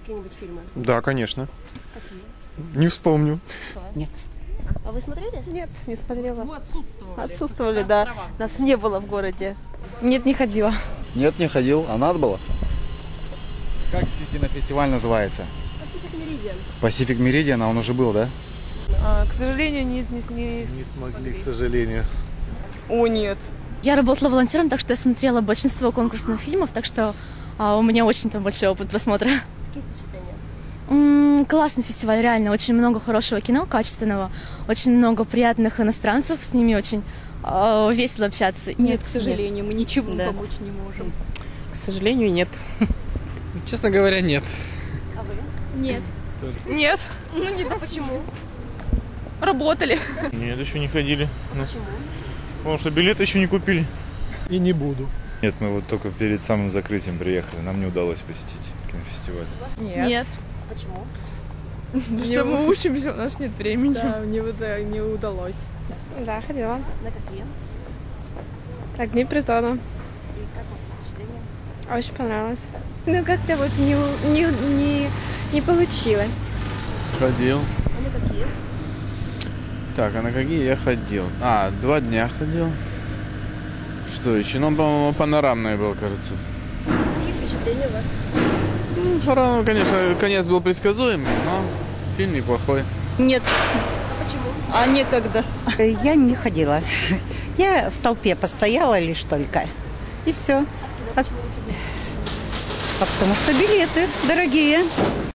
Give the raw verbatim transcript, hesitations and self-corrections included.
какие-нибудь фильмы? Да, конечно. Какие? Не вспомню. Нет. А вы смотрели? Нет, не смотрела. Мы отсутствовали. Отсутствовали, да. Нас не было в городе. Нет, не ходила. Нет, не ходил, а надо было. Как кинофестиваль называется? Pacific Meridian. Pacific Meridian, а он уже был, да? А, к сожалению, не, не, не, Не смогли, к сожалению. О, нет. Я работала волонтером, так что я смотрела большинство конкурсных фильмов, так что а, у меня очень там большой опыт просмотра. Какие впечатления? М-м, классный фестиваль, реально. Очень много хорошего кино, качественного. Очень много приятных иностранцев, с ними очень а, весело общаться. Нет, к сожалению, мы ничего Да. помочь не можем. К сожалению, нет. Честно говоря, нет. А вы? Нет. Нет. Ну, не А почему? Работали. Нет, еще не ходили. А почему? Потому что билеты еще не купили. И не буду. Нет, мы вот только перед самым закрытием приехали. Нам не удалось посетить кинофестиваль. Нет. Нет. А почему? Что мы учимся, у нас нет времени. Да, не, уда- не удалось. Да, ходила. На какие? Огни притона. И как вам впечатление? Очень понравилось. Ну, как-то вот не, не, не, не получилось. Ходил. А на какие? Так, а на какие я ходил? А, два дня ходил. Что еще? Ну, по-моему, панорамный был, кажется. Какие впечатления у вас? Ну, пора- конечно, конец был предсказуемый, но фильм неплохой. Нет. А почему? А некогда. Я не ходила. Я в толпе постояла лишь только. И все. Потому что билеты дорогие.